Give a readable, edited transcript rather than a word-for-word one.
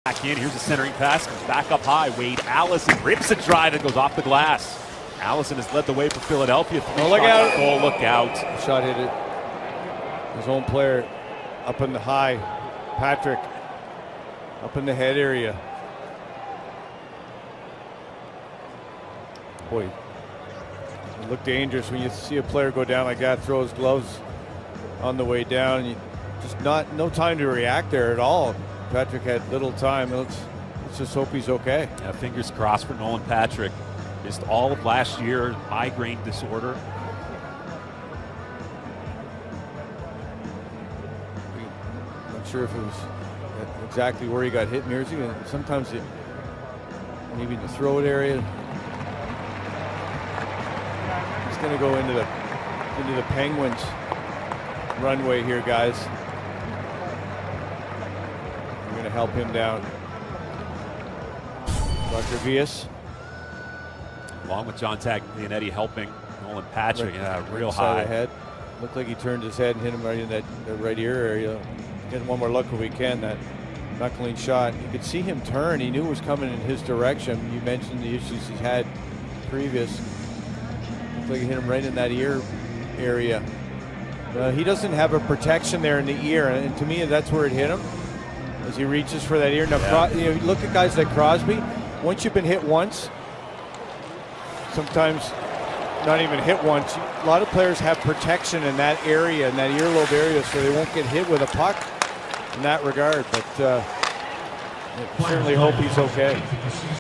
Back in, here's a centering pass, comes back up high. Wade Allison rips a drive and goes off the glass. Allison has led the way for Philadelphia. Oh, look out. Goal, look out. Shot hit it. His own player up in the high. Patrick up in the head area. Boy, it looked dangerous when you see a player go down like that, throw his gloves on the way down. And you just no time to react there at all. Patrick had little time. Let's just hope he's okay. Yeah, fingers crossed for Nolan Patrick. Missed all of last year, migraine disorder. Not sure if it was exactly where he got hit in Jersey. Sometimes it, maybe in the throat area. He's going to go into the Penguins runway here, guys. We're going to help him down. Dr. Vias. Along with John Taglianetti helping Nolan Patrick. Right, Yeah, real right side high. of the head. Looked like he turned his head and hit him right in that right ear area. Get one more look if we can. That knuckling shot. You could see him turn. He knew it was coming in his direction. You mentioned the issues he's had previous. Looked like he hit him right in that ear area. He doesn't have a protection there in the ear, and to me, that's where it hit him as he reaches for that ear. Now, yeah. Look at guys like Crosby. Once you've been hit once, sometimes not even hit once, a lot of players have protection in that area, in that earlobe area, so they won't get hit with a puck in that regard. But certainly hope he's okay.